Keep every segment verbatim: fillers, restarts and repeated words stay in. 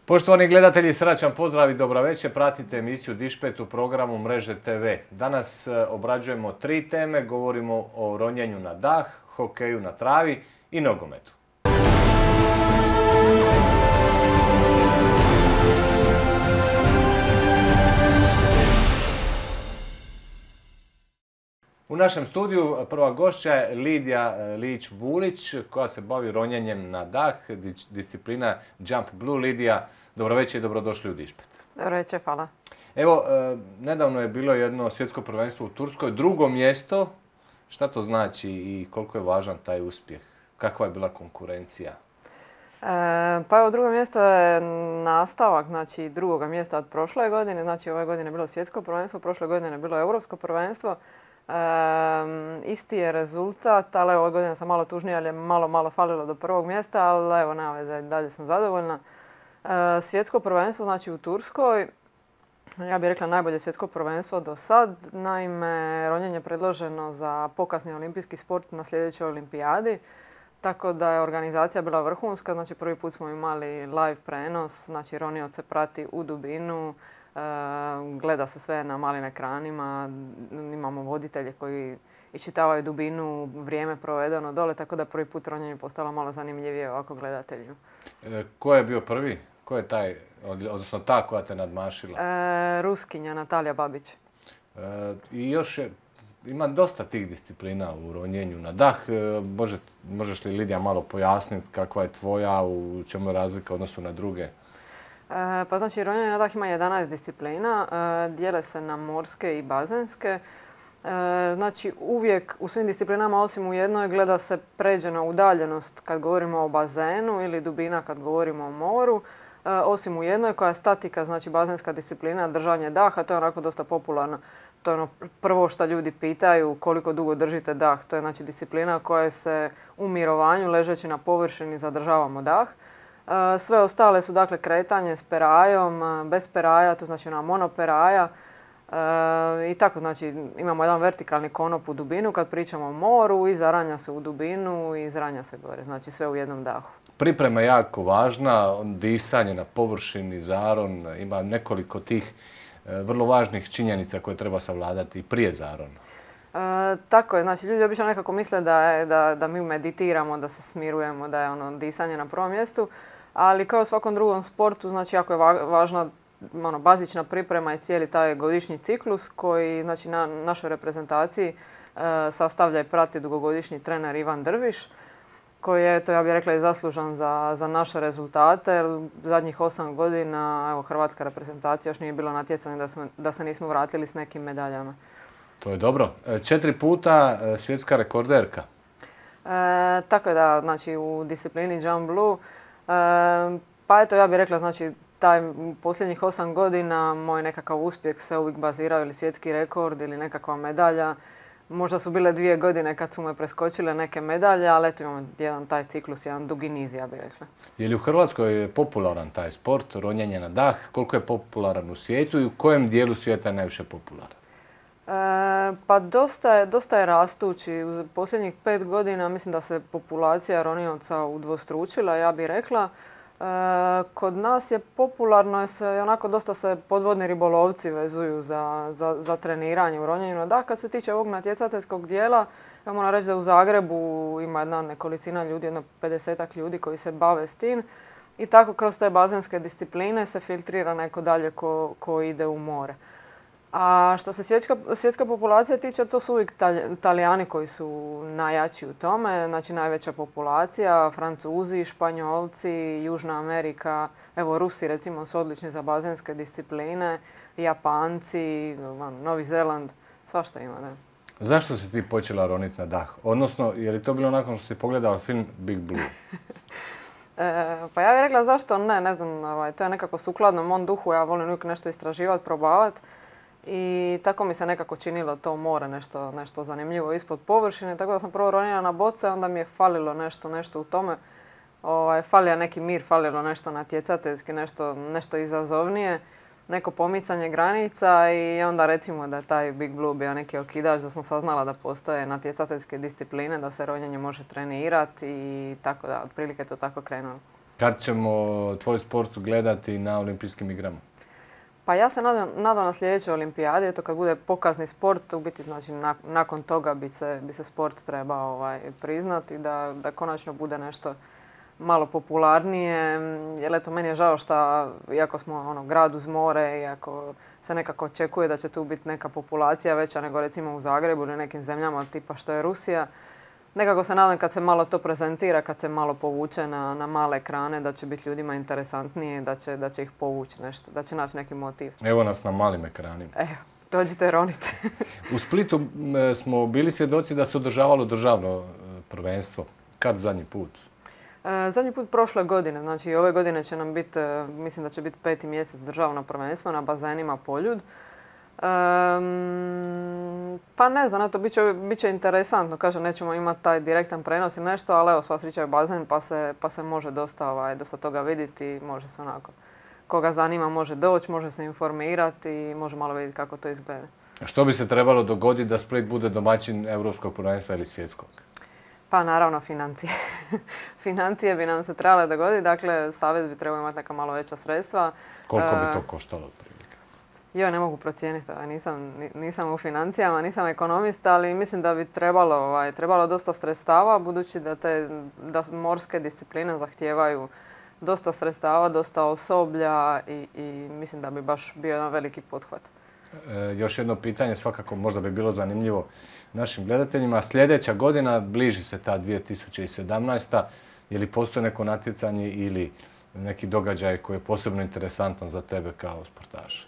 Poštovani gledatelji, srećan pozdrav i dobra večer. Pratite emisiju Dišpet u programu Mreže te ve. Danas obrađujemo tri teme, govorimo o ronjenju na dah, hokeju na travi i nogometu. U našem studiju prva gošća je Lidija Lić-Vulić koja se bavi ronjenjem na dah, disciplina Jump Blue. Lidija, dobro večer i dobrodošli u Dišpet. Dobro večer, hvala. Evo, nedavno je bilo jedno svjetsko prvenstvo u Turskoj, drugo mjesto. Šta to znači i koliko je važan taj uspjeh? Kakva je bila konkurencija? E, pa evo, drugo mjesto je nastavak, znači drugoga mjesta od prošle godine. Znači ove godine je bilo svjetsko prvenstvo, prošle godine je bilo europsko prvenstvo. E, isti je rezultat, ali ove godine sam malo tužnija, ali je malo, malo falilo do prvog mjesta, ali evo, nema veze, dalje sam zadovoljna. E, svjetsko prvenstvo, znači u Turskoj, ja bih rekla najbolje svjetsko prvenstvo do sad. Naime, ronjenje je predloženo za pokasni olimpijski sport na sljedećoj olimpijadi. Tako da je organizacija bila vrhunska, znači prvi put smo imali live prenos, znači ronioce prati u dubinu, e, gleda se sve na malim ekranima, imamo voditelje koji iščitavaju dubinu, vrijeme provedeno dole, tako da prvi put ronjenje postalo malo zanimljivije ovako gledatelju. E, ko je bio prvi? Ko je taj, odnosno ta koja te nadmašila? E, Ruskinja Natalija Babić. E, I još je, ima dosta tih disciplina u ronjenju na dah. E, može, možeš li, Lidija, malo pojasniti kakva je tvoja, u čemu je razlika u odnosu na druge? E, pa znači, ronjenje na dah ima jedanaest disciplina, e, dijele se na morske i bazenske. E, znači, uvijek u svim disciplinama, osim u jednoj, gleda se pređena udaljenost kad govorimo o bazenu ili dubina kad govorimo o moru. E, osim u jednoj koja je statika, znači bazenska disciplina, držanje daha, to je onako dosta popularno. To je ono prvo što ljudi pitaju, koliko dugo držite dah. To je znači disciplina koja se u mirovanju, ležeći na površini, zadržavamo dah. E, sve ostale su dakle kretanje s perajom, bez peraja, to znači ona monoperaja. E, I tako, znači imamo jedan vertikalni konop u dubinu kad pričamo o moru i zaranja se u dubinu i zranja se gore, znači sve u jednom dahu. Priprema je jako važna, disanje na površini, zaron, ima nekoliko tih e, vrlo važnih činjenica koje treba savladati prije zarona. E, tako je, znači ljudi obično nekako misle da, je, da, da mi meditiramo, da se smirujemo, da je ono disanje na prvom mjestu, ali kao u svakom drugom sportu, znači jako je važna ono, bazična priprema i cijeli taj godišnji ciklus koji znači, na našoj reprezentaciji e, sastavlja i prati dugogodišnji trener Ivan Drviš, koji je, to ja bih rekla, i zaslužan za, za naše rezultate. Jer zadnjih osam godina evo, hrvatska reprezentacija još nije bilo natjecanja da, smo, da se nismo vratili s nekim medaljama. To je dobro. Četiri puta svjetska rekorderka. E, tako je da, znači u disciplini Jump Blue, e, pa eto ja bih rekla, znači taj posljednjih osam godina moj nekakav uspjeh se uvijek bazirao ili svjetski rekord ili nekakva medalja. Možda su bile dvije godine kad su me preskočile neke medalje, ali eto imamo jedan taj ciklus, jedan dugi niz, ja bih rekla. Je li u Hrvatskoj popularan taj sport, ronjenje na dah? Koliko je popularan u svijetu i u kojem dijelu svijeta je najviše popularan? E, pa dosta je, dosta je rastući. U posljednjih pet godina mislim da se populacija ronioca udvostručila, ja bih rekla. E, kod nas je popularno, je se, onako dosta se podvodni ribolovci vezuju za, za, za treniranje u ronjenju na dah. Kad se tiče ovog natjecateljskog dijela, ja moram reći da u Zagrebu ima jedna nekolicina ljudi, jedno pedesetak ljudi koji se bave s tim. I tako kroz te bazenske discipline se filtrira neko dalje ko, ko ide u more. A što se svjetska, svjetska populacija tiče, to su uvijek Talijani koji su najjači u tome, znači najveća populacija, Francuzi, Španjolci, Južna Amerika, evo Rusi recimo su odlični za bazenske discipline, Japanci, Novi Zeland, svašta ima, da. Zašto si ti počela roniti na dah? Odnosno, je li to bilo nakon što si pogledala film Big Blue? e, pa ja bih rekla zašto ne, ne znam, ovaj, to je nekako sukladno mom duhu, ja volim uvijek nešto istraživati, probavati. I tako mi se nekako činilo to more, nešto, nešto zanimljivo ispod površine, tako da sam prvo ronila na boce, onda mi je falilo nešto, nešto u tome. Ovaj, falio neki mir, falilo nešto natjecateljski, nešto, nešto izazovnije, neko pomicanje granica i onda recimo da je taj Big Blue bio neki okidač, da sam saznala da postoje natjecateljske discipline, da se ronjenje može trenirati i tako da, otprilike to tako krenulo. Kad ćemo tvoj sport gledati na olimpijskim igrama? Pa ja se nadam, nadam na sljedećoj olimpijadi, eto kad bude pokazni sport, u biti znači nak, nakon toga bi se, bi se sport trebao ovaj, priznati, da, da konačno bude nešto malo popularnije. Jer eto, meni je žao što, iako smo ono, grad uz more, iako se nekako očekuje da će tu biti neka populacija veća nego recimo u Zagrebu ili nekim zemljama tipa što je Rusija, nekako se nadam kad se malo to prezentira, kad se malo povuče na, na male ekrane, da će biti ljudima interesantnije, da će, da će ih povući nešto, da će naći neki motiv. Evo nas na malim ekranima. Evo, dođite ronite. U Splitu smo bili svjedoci da se održavalo državno prvenstvo. Kad zadnji put? E, zadnji put prošle godine, znači ove godine će nam biti, mislim da će biti peti mjesec državno prvenstvo na bazenima Poljud. Um, pa ne znam, to bit će, bit će interesantno, kažem, nećemo imati taj direktan prenos ili nešto, ali evo, sva sreća je bazen pa se, pa se može dosta, ovaj, dosta toga vidjeti, može se onako, koga zanima može doći, može se informirati i može malo vidjeti kako to izgleda. Što bi se trebalo dogoditi da Split bude domaćin europskog prvenstva ili svjetskog? Pa naravno financije. Financije bi nam se trebale dogoditi, dakle savez bi trebao imati neka malo veća sredstva. Koliko bi to koštalo? Joj, ne mogu procijeniti, nisam, nisam u financijama, nisam ekonomista, ali mislim da bi trebalo, ovaj, trebalo dosta sredstava, budući da te da morske discipline zahtijevaju dosta sredstava, dosta osoblja i, i mislim da bi baš bio jedan veliki pothvat. E, još jedno pitanje, svakako možda bi bilo zanimljivo našim gledateljima. Sljedeća godina, bliži se ta dvije tisuće sedamnaesta. Je li postoji neko natjecanje ili neki događaj koji je posebno interesantan za tebe kao sportaša?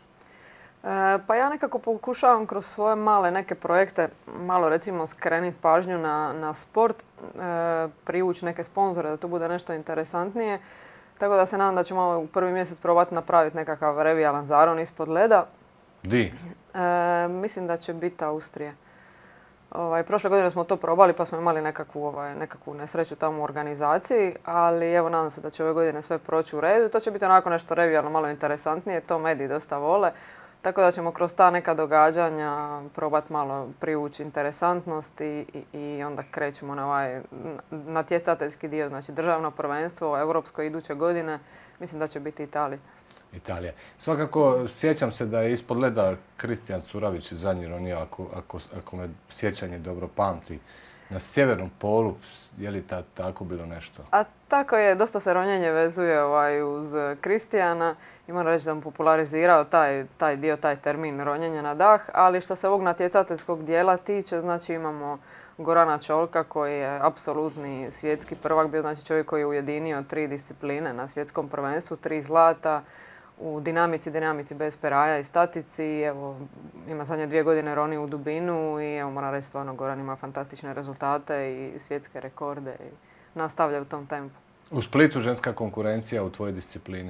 E, pa ja nekako pokušavam kroz svoje male neke projekte malo recimo skrenuti pažnju na, na sport, e, privući neke sponzore da to bude nešto interesantnije. Tako da se nadam da ćemo u prvi mjesec probati napraviti nekakav revijalan zaron ispod leda. Di? E, mislim da će biti Austrija. Ovaj, prošle godine smo to probali pa smo imali nekakvu, ovaj, nekakvu nesreću tamo u organizaciji, ali evo nadam se da će ove godine sve proći u redu. To će biti onako nešto revijalno, malo interesantnije, to mediji dosta vole. Tako da ćemo kroz ta neka događanja probati malo privući interesantnost i, i, i onda krećemo na ovaj natjecateljski dio, znači državno prvenstvo, europsko iduće godine, mislim da će biti Italija. Italija. Svakako sjećam se da je ispod leda Kristijan Curavić zadnji ronio, ako, ako, ako me sjećanje dobro pamti. Na sjevernom polu, je li ta, tako bilo nešto? A tako je, dosta se ronjenje vezuje ovaj, uz Kristijana i moram reći da mu popularizirao taj, taj dio, taj termin ronjenja na dah, ali što se ovog natjecateljskog dijela tiče, znači imamo Gorana Čolka koji je apsolutni svjetski prvak, bio znači čovjek koji je ujedinio tri discipline na svjetskom prvenstvu, tri zlata, u dinamici, dinamici bez peraja i statici. Evo, ima zadnje dvije godine roni u dubinu i evo, moram reći stvarno Goran ima fantastične rezultate i svjetske rekorde i nastavlja u tom tempu. U Splitu ženska konkurencija u tvojoj disciplini? E,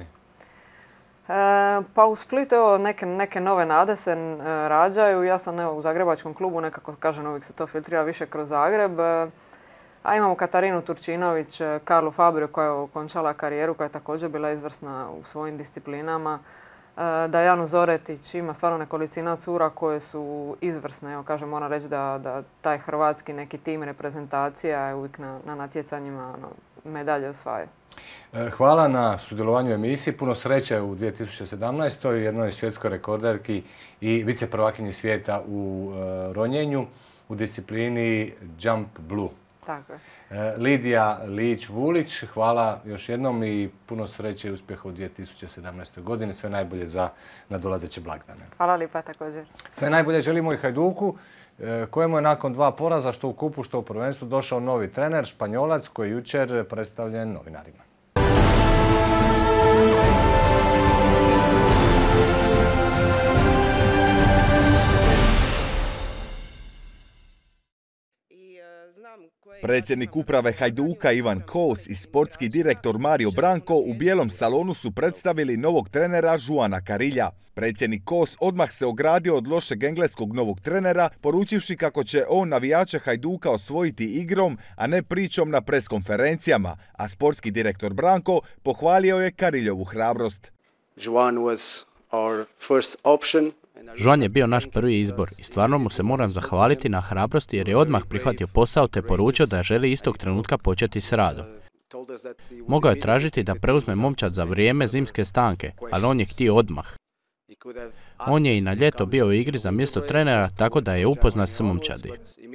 pa u Splitu evo, neke, neke nove nade se e, rađaju. Ja sam evo, u zagrebačkom klubu, nekako kažem uvijek se to filtrira više kroz Zagreb. E, A imamo Katarinu Turčinović, Karlu Fabrio koja je okončala karijeru, koja je također bila izvrsna u svojim disciplinama. Dajanu Zoretić, ima stvarno nekolicina cura koje su izvrsne. Evo, kažem, moram reći da, da taj hrvatski neki tim reprezentacija je uvijek na, na natjecanjima no, medalje osvaja. Hvala na sudjelovanju u emisiji. Puno sreće u dvije tisuće sedamnaestoj. jednoj svjetskoj rekorderki i viceprvakinji svijeta u uh, ronjenju u disciplini Jump Blue. Tako je. Lidija Lić-Vulić, hvala još jednom i puno sreće i uspjeha u dvije tisuće sedamnaestoj godini. Sve najbolje za nadolazeće blagdane. Hvala lijepa također. Sve najbolje želimo i Hajduku, kojemu je nakon dva poraza, što u kupu, što u prvenstvu, došao novi trener, Španjolac, koji je jučer predstavljen novinarima. Predsjednik uprave Hajduka Ivan Kos i sportski direktor Mario Branko u bijelom salonu su predstavili novog trenera Juana Carilja. Predsjednik Kos odmah se ogradio od lošeg engleskog novog trenera, poručivši kako će on navijače Hajduka osvojiti igrom, a ne pričom na preskonferencijama, a sportski direktor Branko pohvalio je Cariljovu hrabrost. Juan was our first option. Juan je bio naš prvi izbor i stvarno mu se moram zahvaliti na hrabrosti jer je odmah prihvatio posao te poručio da želi istog trenutka početi s radom. Mogao je tražiti da preuzme momčad za vrijeme zimske stanke, ali on je htio odmah. On je i na ljeto bio u igri za mjesto trenera, tako da je upoznat s momčadi.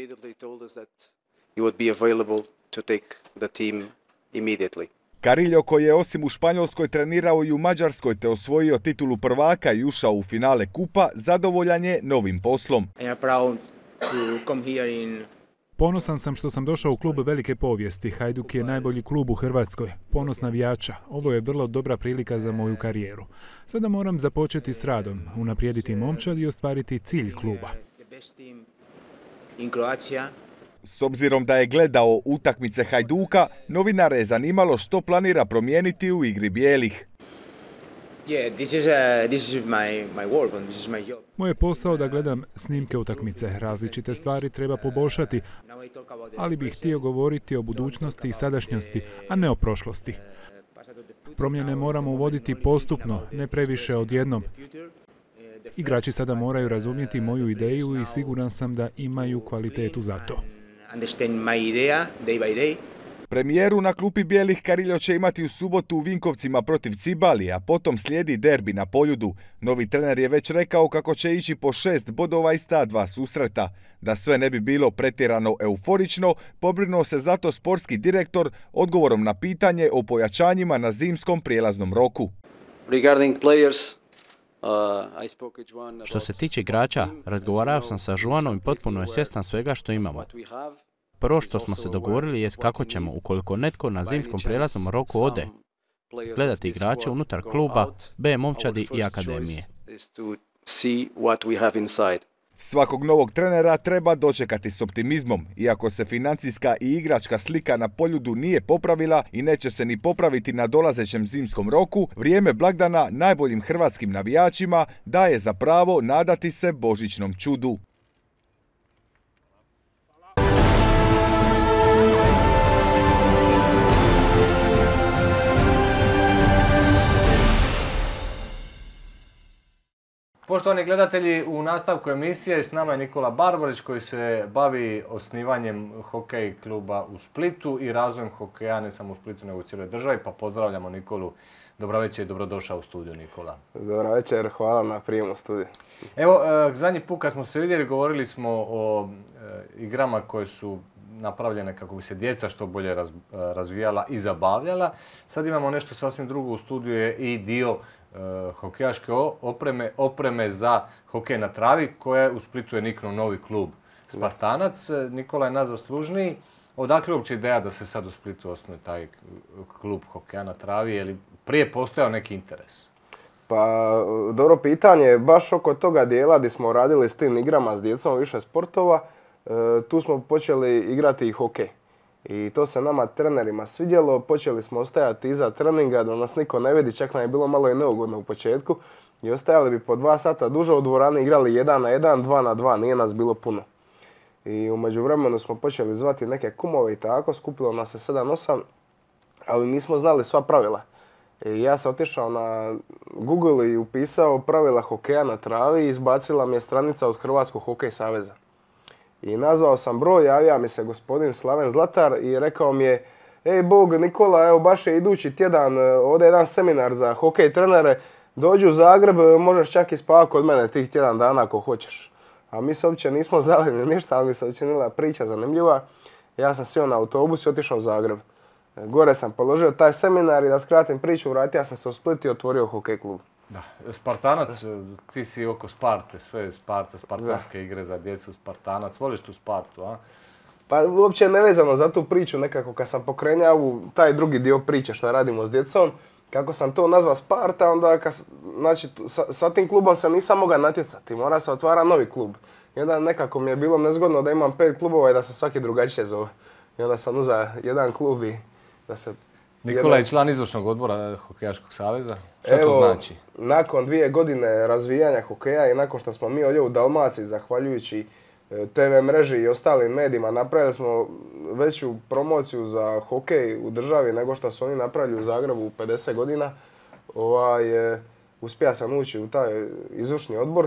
Carillo, koji je osim u Španjolskoj trenirao i u Mađarskoj te osvojio titulu prvaka i ušao u finale kupa, zadovoljan je novim poslom. Ponosan sam što sam došao u klub velike povijesti. Hajduk je najbolji klub u Hrvatskoj. Ponos navijača. Ovo je vrlo dobra prilika za moju karijeru. Sada moram započeti s radom, unaprijediti momčad i ostvariti cilj kluba. S obzirom da je gledao utakmice Hajduka, novinare je zanimalo što planira promijeniti u igri bijelih. Moj je posao da gledam snimke utakmice. Različite stvari treba poboljšati, ali bih htio govoriti o budućnosti i sadašnjosti, a ne o prošlosti. Promjene moramo uvoditi postupno, ne previše odjednom. Igrači sada moraju razumjeti moju ideju i siguran sam da imaju kvalitetu za to. Premijeru na klupi bijelih Carillo će imati u subotu u Vinkovcima protiv Cibali, a potom slijedi derbi na Poljudu. Novi trener je već rekao kako će ići po šest bodova iz ta dva susreta. Da sve ne bi bilo pretjerano euforično, pobrinuo se zato sportski direktor odgovorom na pitanje o pojačanjima na zimskom prijelaznom roku. Što se tiče igrača, razgovarao sam sa Juanom i potpuno je svjestan svega što imamo. Prvo što smo se dogovorili jest kako ćemo, ukoliko netko na zimskom prijelaznom roku ode, gledati igrače unutar kluba, B momčadi i akademije. Svakog novog trenera treba dočekati s optimizmom. Iako se financijska i igračka slika na Poljudu nije popravila i neće se ni popraviti na dolazećem zimskom roku, vrijeme blagdana najboljim hrvatskim navijačima daje za pravo nadati se božićnom čudu. Poštovani gledatelji, u nastavku emisije s nama je Nikola Barbarić koji se bavi osnivanjem hokej kluba u Splitu i razvojem hokeja ne samo u Splitu nego u cijeloj državi, pa pozdravljamo Nikolu. Dobro večer i dobrodošao u studiju, Nikola. Dobro večer, hvala na prijemu studiju. Evo, zadnji put kad smo se vidjeli govorili smo o igrama koje su napravljene kako bi se djeca što bolje razvijala i zabavljala. Sad imamo nešto sasvim drugo, u studiju je i dio hokejaške opreme, opreme za hokej na travi, koja u Splitu je niknuo novi klub Spartanac. Nikola je najzaslužniji. Odakle uopće ideja da se sad u Splitu osnuje taj klub hokeja na travi? Je li prije postojao neki interes? Pa, dobro pitanje. Baš oko toga dijela gdje smo radili s tim igrama s djecom više sportova, tu smo počeli igrati i hokej. I to se nama trenerima svidjelo, počeli smo ostajati iza treninga da nas niko ne vidi, čak nam je bilo malo i neugodno u početku. I ostajali bi po dva sata duže u dvorani, igrali jedan na jedan, dva na dva, nije nas bilo puno. I u međuvremenu smo počeli zvati neke kumove i tako, skupilo nas se sedam osam, ali nismo znali sva pravila. I ja sam otišao na Google i upisao pravila hokeja na travi i izbacila mi je stranica od Hrvatskog hokej saveza. I nazvao sam broj, javio mi se gospodin Slaven Zlatar i rekao mi je: ej Bog Nikola, evo baš je idući tjedan, ovdje je jedan seminar za hokej trenere, dođi u Zagreb, možeš čak i spavati kod mene tih tjedan dana ako hoćeš. A mi se uopće nismo znali ni ništa, ali mi se učinila priča zanimljiva. Ja sam sjeo na autobus i otišao u Zagreb. Gore sam položio taj seminar i da skratim priču, vratio sam se u Split i otvorio hokej klub. Da. Spartanac, ti si oko Sparte, sve Sparte, spartanske da. Igre za djecu, Spartanac. Voliš tu Spartu, a? Pa uopće nevezano za tu priču nekako, kad sam pokrenjao taj drugi dio priče što radimo s djecom, kako sam to nazvao Sparta, onda kad, znači, sa, sa tim klubom se nisam mogao natjecati, mora se otvara novi klub. I onda nekako mi je bilo nezgodno da imam pet klubova i da se svaki drugačije zove. I onda sam uzao jedan klub i da se... Nikola je član izvršnog odbora Hokejaškog saveza. Šta Evo, to znači? Nakon dvije godine razvijanja hokeja i nakon što smo mi ovdje u Dalmaciji, zahvaljujući te ve mreži i ostalim medijima, napravili smo veću promociju za hokej u državi nego što su oni napravili u Zagrebu u pedeset godina. Ovaj, uspija sam ući u taj izvršni odbor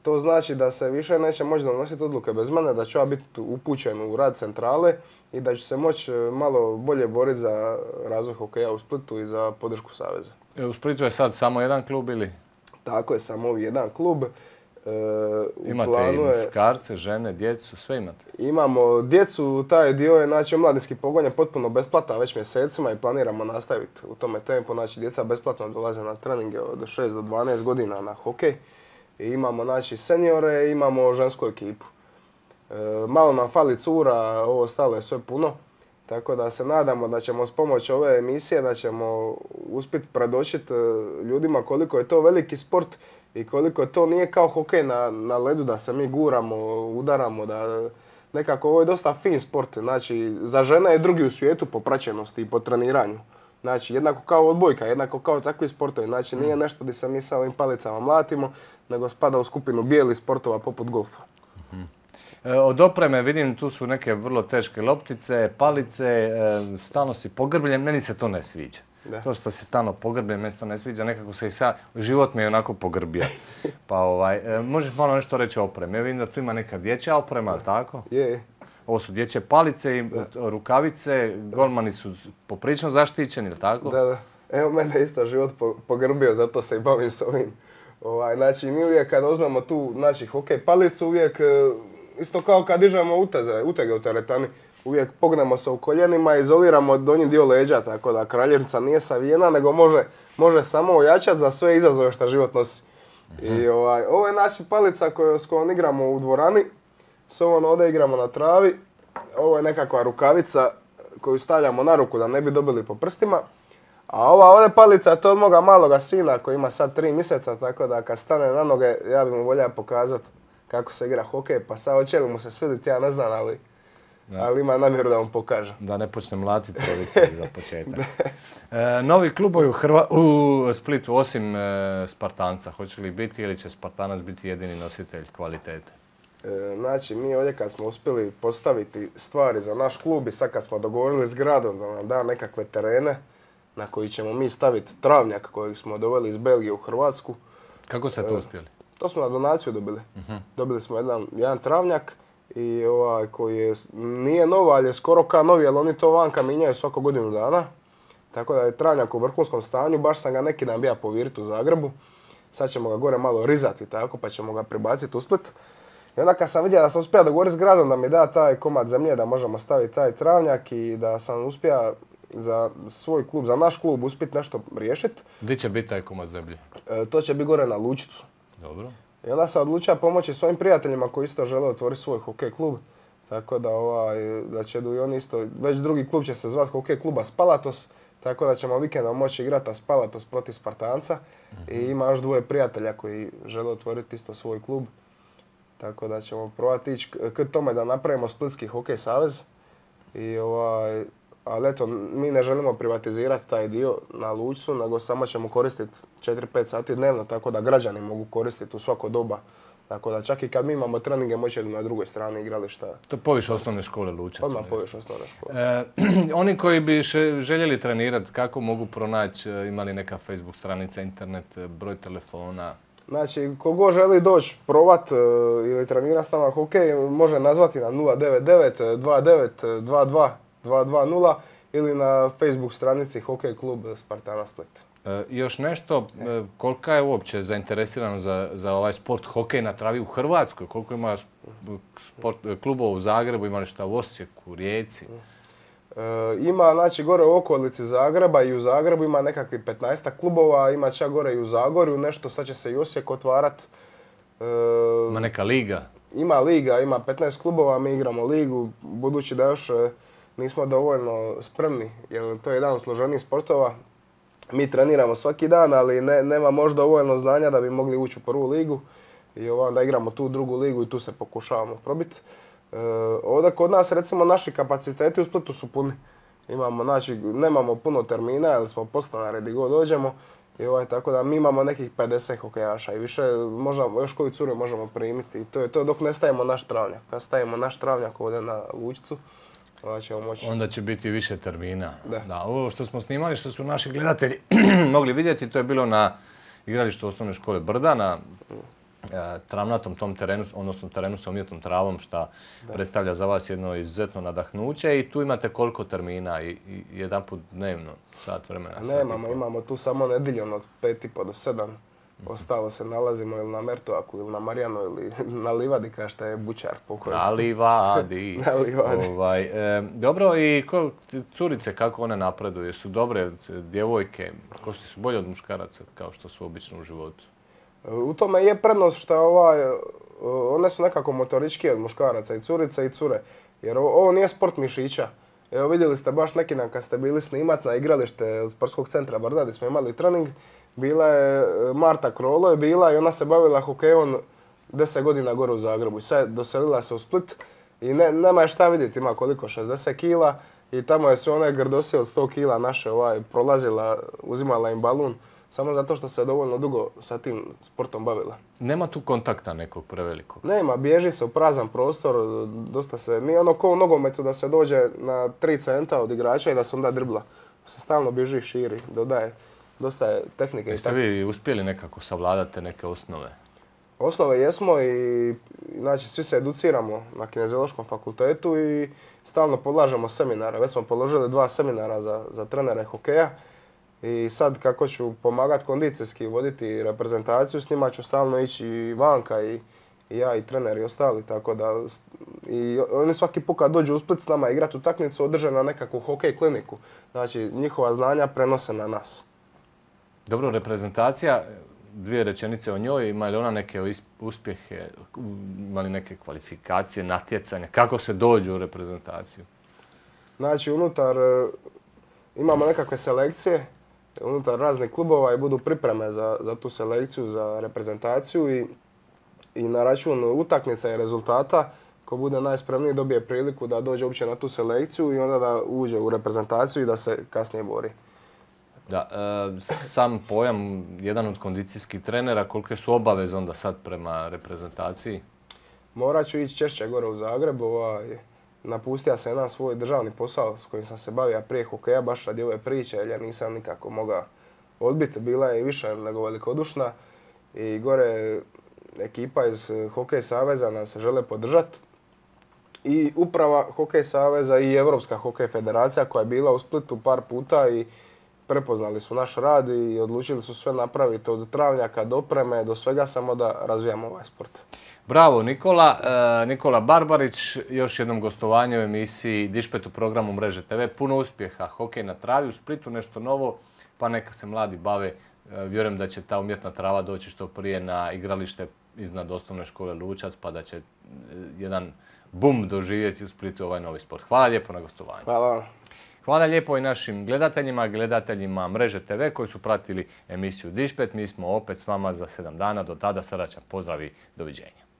To znači da se više neće moći donositi odluke bez mene, da ću ja biti upućen u rad centrale i da ću se moći malo bolje boriti za razvoj hokeja u Splitu i za podršku saveza. E, u Splitu je sad samo jedan klub ili? Tako je, samo jedan klub. E, imate i muškarce, žene, djecu, sve imate? Imamo djecu, taj dio je, znači, omladinski pogon je potpuno besplatan već mjesecima i planiramo nastaviti u tome tempu. Znači, djeca besplatno dolaze na treninge od šest do dvanaest godina na hokej. I imamo, znači, seniore, imamo žensku ekipu. E, malo nam fali cura, ovo ostalo je sve puno. Tako da se nadamo da ćemo s pomoć ove emisije da ćemo uspjeti predočiti ljudima koliko je to veliki sport i koliko to nije kao hokej na, na ledu, da se mi guramo, udaramo, da nekako ovo je dosta fin sport. Znači, za žene je drugi u svijetu po praćenosti i po treniranju. Znači, jednako kao odbojka, jednako kao takvi sportovi. Znači, nije nešto gdje se mi sa ovim palicama mlatimo, nego spada u skupinu bijelih sportova poput golfa. Od opreme vidim, tu su neke vrlo teške loptice, palice, stalno si pogrbljen, meni se to ne sviđa. Da. To što si stalno pogrbljen, meni se to ne sviđa, nekako se i sad, život mi je onako pogrbio. Pa ovaj, možeš malo nešto reći o opremi? Ja vidim da tu ima neka dječja oprema, ali tako? Je. Ovo su dječje palice i rukavice, golmani su poprično zaštićeni, ili tako? Da, da. Evo, mene isto život pogrbio, zato se i bavim s ovim. Ovaj, znači, mi uvijek kada uzmemo tu, znači, hokej palicu, uvijek isto kao kad dižemo uteze, utege u teretani, uvijek pognemo se u koljenima i izoliramo donji dio leđa, tako da kraljevnica nije savijena, nego može, može samo ojačati za sve izazove što život nosi. I ovaj, ovo je naša palica koju, s kojom igramo u dvorani, s ovom ovdje igramo na travi, ovo je nekakva rukavica koju stavljamo na ruku da ne bi dobili po prstima. A ova ovdje palica to od moga maloga sina koji ima sad tri mjeseca, tako da kad stane na noge ja bi mu voljela pokazati kako se igra hokej, pa sad hoće li mu se svidjeti, ja ne znam, ali, ali ima namjeru da mu pokaže. Da ne počne mlatiti roditelji za početak. E, novi klubovi u, Hrva, u Splitu, osim e, Spartanca, hoće li biti ili će Spartanac biti jedini nositelj kvalitete? E, znači, mi ovdje kad smo uspjeli postaviti stvari za naš klub i sad kad smo dogovorili s gradom da nam da nekakve terene na koji ćemo mi staviti travnjak kojeg smo doveli iz Belgije u Hrvatsku. Kako ste to uspjeli? To smo na donaciju dobili. Uh-huh. Dobili smo jedan, jedan travnjak i ovaj koji je, nije nov, ali je skoro kao novi, ali oni to vanka minjaju svako godinu dana. Tako da je travnjak u vrhunskom stanju, baš sam ga neki dan bija poviriti u Zagrebu. Sad ćemo ga gore malo rizati tako, pa ćemo ga prebaciti u Split. I onda kad sam vidio da sam uspio dogovoriti s gradom da mi da taj komad zemlje da možemo staviti taj travnjak i da sam uspio za svoj klub, za naš klub uspjeti nešto riješiti. Gdje će biti taj komad zemlje? E, to će biti gore na Lučicu. Dobro. I onda sam odlučio pomoći svojim prijateljima koji isto žele otvoriti svoj hokej klub. Tako da, ovaj, da će i oni isto, već drugi klub će se zvati hokej kluba Spalatos. Tako da ćemo vikendom moći igrati Spalatos protiv Spartanca. Mm-hmm. I ima još dvoje prijatelja koji žele otvoriti isto svoj klub. Tako da ćemo probati ići k tome da napravimo Splitski hokej savez. I ovaj, ali eto, mi ne želimo privatizirati taj dio na Lučcu, nego samo ćemo koristiti četiri pet sati dnevno, tako da građani mogu koristiti u svako doba. Tako da čak i kad mi imamo treninge, moći na drugoj strani igrališta. To je poviš osnovne škole Lučac. Odmah poviš osnovne škole. E, oni koji bi željeli trenirati, kako mogu pronaći, imali neka Facebook stranica, internet, broj telefona? Znači, kogo želi doći probat uh, ili trenirati s nama hokej, može nazvati na nula devet devet dva devet dva dva dva dva nula ili na Facebook stranici Hokej klub Spartana Split. E, još nešto, e, kolika je uopće zainteresirano za, za ovaj sport hokej na travi u Hrvatskoj? Koliko ima sport, klubova u Zagrebu, ima li šta u Osijeku, Rijeci? E, ima, znači, gore u okolici Zagreba i u Zagrebu ima nekakvih petnaestak klubova, ima čak gore i u Zagorju nešto, sad će se i Osijek otvarat. E, ima neka liga? Ima liga, ima petnaest klubova, mi igramo ligu, budući da još nismo dovoljno spremni, jer to je jedan od složenijih sportova. Mi treniramo svaki dan, ali ne, nema možda dovoljno znanja da bi mogli ući u prvu ligu. I onda igramo tu drugu ligu i tu se pokušavamo probiti. E, ovdje kod nas, recimo, naši kapaciteti u Splitu su puni. Imamo, znači, nemamo puno termina, jer smo podstanari gdje god dođemo. I ovaj, tako da mi imamo nekih pedeset hokejaša i više možemo, još koju curu možemo primiti. I to je to dok ne stavimo naš travnjak. Kad stavimo naš travnjak ovdje na Lučicu, onda ćemo moći... Onda će biti više termina. Da. Da, ovo što smo snimali, što su naši gledatelji mogli vidjeti, to je bilo na igralištu osnovne škole Brda, na travnatom tom terenu, odnosno terenu sa umjetnom travom, što predstavlja za vas jedno izuzetno nadahnuće. I tu imate koliko termina? I, i jedan put dnevno, sat vremena? Nemamo, imamo tu samo nedjeljom od pet i po do sedam. Ostalo se nalazimo ili na Mertoaku, ili na Marijanu, ili na Livadi, kao što je Bučar pokojni. Na Livadi. Na Livadi. Ovaj, e, dobro, i ko, curice, kako one napreduju? Su dobre djevojke? Kosti su bolje od muškaraca, kao što su obično u životu? U tome je prednost što ovaj, one su nekako motorički od muškaraca, i curice i cure. Jer ovo, ovo nije sport mišića. Evo vidjeli ste baš neki dan kad ste bili snimat na igralište od sportskog centra Brda gdje smo imali trening. Bila je Marta Krolo je bila i ona se bavila hokejom deset godina gore u Zagrebu. I sad doselila se u Split i ne, nema je šta vidjeti, ima koliko, šezdeset kila. I tamo je sve one grdosije od sto kila naše ovaj, prolazila, uzimala im balun. Samo zato što se dovoljno dugo sa tim sportom bavila. Nema tu kontakta nekog prevelikog? Nema, bježi se u prazan prostor, dosta se, nije ono ko u nogometu da se dođe na tri centa od igrača i da se onda dribla. Se stalno bježi, širi, dodaje, dosta je tehnike. Jeste vi uspjeli nekako savladati neke osnove? Osnove jesmo i znači svi se educiramo na Kineziološkom fakultetu i stalno polažemo seminare. Već smo položili dva seminara za, za trenere hokeja. I sad kako ću pomagati kondicijski, voditi reprezentaciju, s njima ću stalno ići i vanka i, i ja i trener i ostali, tako da i oni svaki put kad dođu u Split s nama igrati utakmicu održe na nekakvu hokej kliniku. Znači njihova znanja prenose na nas. Dobro, reprezentacija, dvije rečenice o njoj, ima li ona neke uspjehe, ima li neke kvalifikacije, natjecanja, kako se dođu u reprezentaciju? Znači unutar imamo nekakve selekcije, unutar raznih klubova i budu pripreme za, za tu selekciju, za reprezentaciju i, i na račun utakmica i rezultata ko bude najspremniji dobije priliku da dođe uopće na tu selekciju i onda da uđe u reprezentaciju i da se kasnije bori. Da, e, sam pojam, jedan od kondicijskih trenera, kolike su obaveze onda sad prema reprezentaciji? Morat ću ići češće gore u Zagreb, ovaj, napustio sam jedan svoj državni posao s kojim sam se bavio prije hokeja, baš radi ove priče, jer ja nisam nikako mogao odbiti. Bila je i više nego velikodušna i gore ekipa iz Hokej saveza nas se žele podržati. I uprava Hokej saveza i Europska hokej federacija koja je bila u Splitu par puta i prepoznali su naš rad i odlučili su sve napraviti od travnjaka do opreme, do svega, samo da razvijamo ovaj sport. Bravo Nikola. E, Nikola Barbarić, još jednom gostovanje u emisiji Dišpet u programu Mreže te ve. Puno uspjeha, hokej na travi u Splitu, nešto novo, pa neka se mladi bave. E, vjerujem da će ta umjetna trava doći što prije na igralište iznad osnovne škole Lučac, pa da će jedan bum doživjeti u Splitu ovaj novi sport. Hvala lijepo na gostovanju. Hvala. Hvala lijepo i našim gledateljima, gledateljima Mreže te ve koji su pratili emisiju Dišpet. Mi smo opet s vama za sedam dana. Do tada srdačan pozdrav i doviđenja.